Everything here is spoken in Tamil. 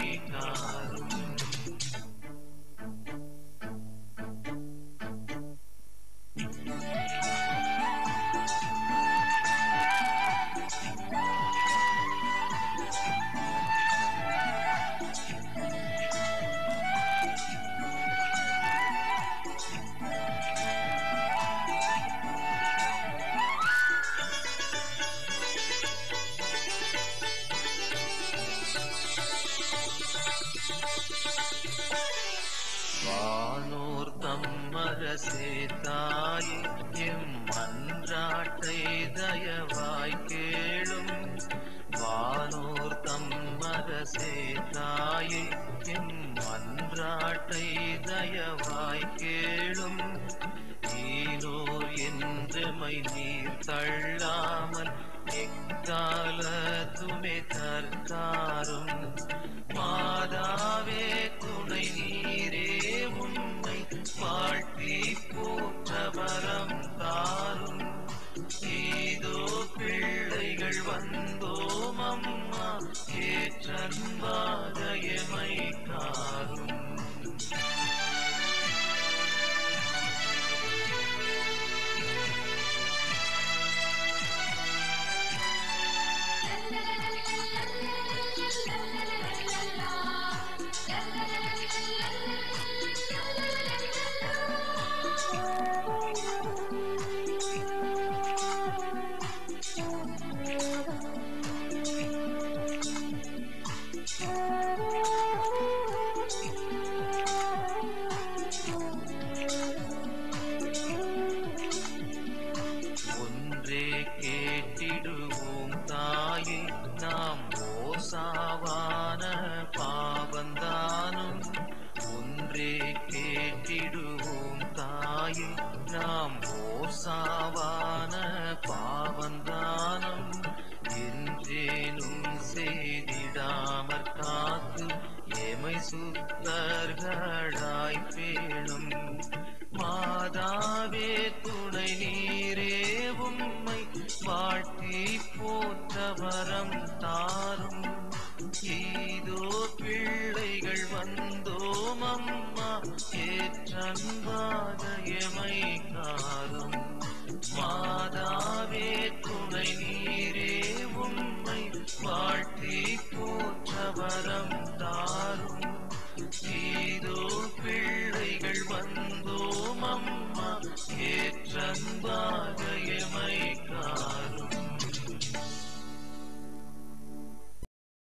காரும். வானோர் தம்மரசே தாயே எம் மன்றாட்டை தயவாய் கேளும். வானோர் தம்மரசே தாயே எம் மன்றாட்டை தயவாய் கேளும். ஈனோர் என்றமை நீர் தள்ளாமல் எக்காலத்துமே தற்காரும். மாதாவே துணை நீரே உம்மை வாழ்த்தி போற்ற வரம் தாரும். இதோ பிள்ளைகள் வந்தோம் அம்மா ஏற்றன்பாக எமை காரும். ஒன்றே கேட்டிடுவோம் தாயே நாம் ஓசாவான பாவந்தானும். ஒன்றே கேட்டிடுவோம் தாயே நாம் ஓசாவான பாவந்தானும். என்றேனும் செய்திடாமற் காத்து எமை சுத்தர்களாய் பேணும். மாதாவே துணை நீரே உம்மை வாழ்த்தி போற்ற வரம் தாரும். இதோ பிள்ளைகள் வந்தோம் அம்மா ஏற்றன்பாக எமை காரும். மாதாவே துணை நீரே உம்மை வாழ்த்தி போற்ற வரம்